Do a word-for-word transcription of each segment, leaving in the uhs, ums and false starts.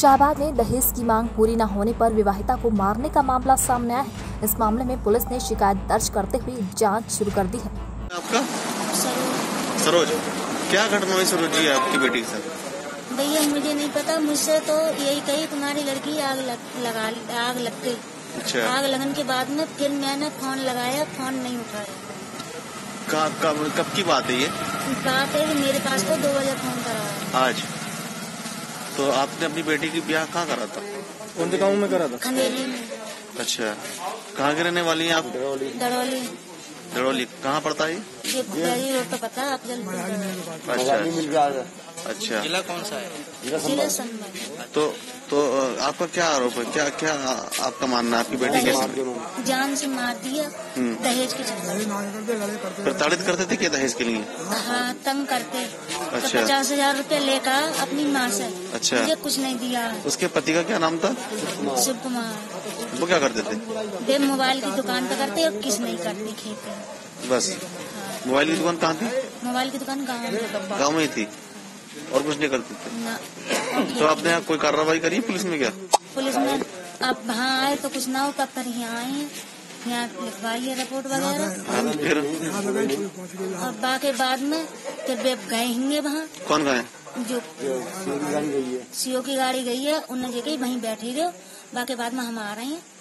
शाहबाद में दहेज की मांग पूरी न होने पर विवाहिता को मारने का मामला सामने आया है। इस मामले में पुलिस ने शिकायत दर्ज करते हुए जांच शुरू कर दी है। आपका सरोज, क्या घटना हुई सरोज जी आपकी बेटी के साथ? भैया मुझे नहीं पता, मुझसे तो यही कही तुम्हारी लड़की आग लग, लगा आग लग गई। अच्छा। आग लगने के बाद में फिर मैंने फोन लगाया, फोन नहीं उठाया। कब कब की बात है ये? बात है कि मेरे पास तो दो बजे फोन करा आज। तो आपने अपनी बेटी की ब्याह कहाँ करा था? कौन से गाँव में करा था? खंडेली में। अच्छा, कहाँ के रहने वाली हैं आप? दरौली। दरौली कहाँ पड़ता है? ये दरौली रोड पे पता है आप जल्दी। अच्छा अच्छा। जिला कौन सा है? जिला संभल। तो तो आपका क्या आरोप है? क्या क्या आपका मानना है? आपकी बेटी कैसे जान से मार दिया दहेज के चक्कर? प्रताड़ित करते थे क्या दहेज के लिए? हाँ, तंग करते। अच्छा। तो पचास हजार रूपए लेकर अपनी माँ से। अच्छा। मुझे कुछ नहीं दिया। उसके पति का क्या नाम था? शिव कुमार। वो क्या करते थे? वे मोबाइल की दुकान पे करते और किस नहीं करते, खेती। बस। मोबाइल की दुकान कहाँ थी? मोबाइल की दुकान गाँव में। गाँव में ही थी और कुछ नहीं करते थे ना। तो आपने यहाँ कोई कार्रवाई करी पुलिस में? क्या पुलिस में अब वहाँ आए तो कुछ ना हो, तब तक यहाँ आए हैं, यहाँ लिखवाई है रिपोर्ट वगैरह। फिर और बाकी बाद में फिर वे गए होंगे वहाँ। कौन गए? जो सीओ की गाड़ी गई है, उन्होंने जगह वहीं बैठी रहो। बाकी बाद में हम आ रहे हैं।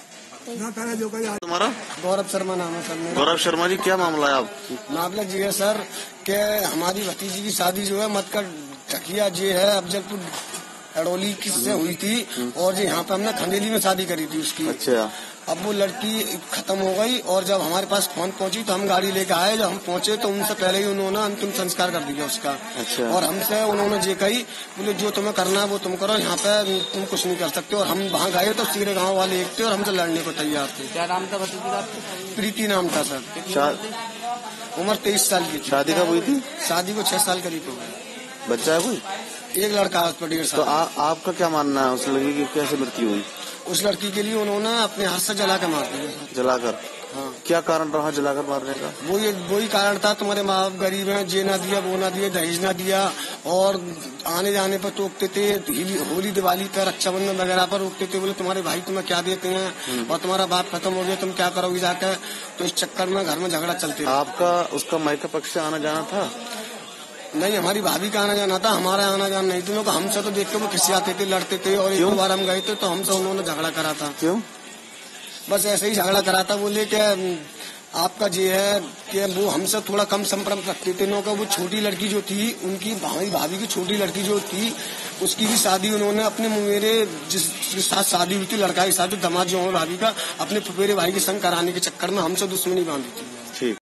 तुम्हारा? गौरव शर्मा नाम है सर मेरा। गौरव शर्मा जी, क्या मामला है आप? मामला जी है सर कि हमारी भतीजी की शादी जो है मतकर टकिया जी है अफजलपुर अडोली किससे हुई थी और जी यहाँ पे हमने खंडेली में शादी करी थी उसकी। अच्छा। अब वो लड़की खत्म हो गई और जब हमारे पास फोन पहुंची तो हम गाड़ी लेकर आए। जब हम पहुंचे तो उनसे पहले ही उन्होंने अंतिम संस्कार कर दिया उसका। अच्छा। और हमसे उन्होंने ये कही, बोले जो तुम्हें करना है वो तुम करो, यहाँ पे तुम कुछ नहीं कर सकते। और हम वहाँ गए तो सीधे गाँव वाले एक थे और हमसे लड़ने को तैयार थे। क्या नाम था भतीजी? प्रीति नाम था सर। उम्र तेईस साल की। शादी कब हुई थी? शादी को छह साल करीब हो गए। बच्चा है कोई? एक लड़का है डेढ़ साल। तो आ, आपका क्या मानना है उस लड़की की कैसे मृत्यु हुई? उस लड़की के लिए उन्होंने अपने हाथ से जला कर मार दिया। जलाकर? हाँ। क्या कारण रहा जलाकर मारने का? वो ये वही कारण था, तुम्हारे माँ बाप गरीब हैं, जे ना दिया वो ना दिया, दहेज ना दिया और आने जाने पर टोकते थे। होली दिवाली पर रक्षाबंधन वगैरह पर रोकते थे, बोले तुम्हारे भाई तुम्हें क्या देते हैं और तुम्हारा बाप खत्म हो गया, तुम क्या करोगे जाकर। तो इस चक्कर में घर में झगड़ा चलते। आपका उसका मायका पक्ष से आना जाना था? नहीं, हमारी भाभी का आना जाना था, हमारा आना जाना नहीं था। हमसे तो देख के वो खिसियाते थे, लड़ते थे और एक बार हम गए थे तो हमसे उन्होंने झगड़ा करा था। क्यों? बस ऐसे ही झगड़ा करा था। बोले कि आपका ये है कि वो हमसे थोड़ा कम संपर्क रखते थे। का वो छोटी लड़की जो थी उनकी हमारी भाभी की छोटी लड़की जो थी उसकी भी शादी उन्होंने अपने मेरे जिसके साथ शादी हुई थी, लड़का के साथ, जो दामाद जो है भाभी का, अपने फुफेरे भाई के संग कराने के चक्कर में हमसे दुश्मनी बांधी थी।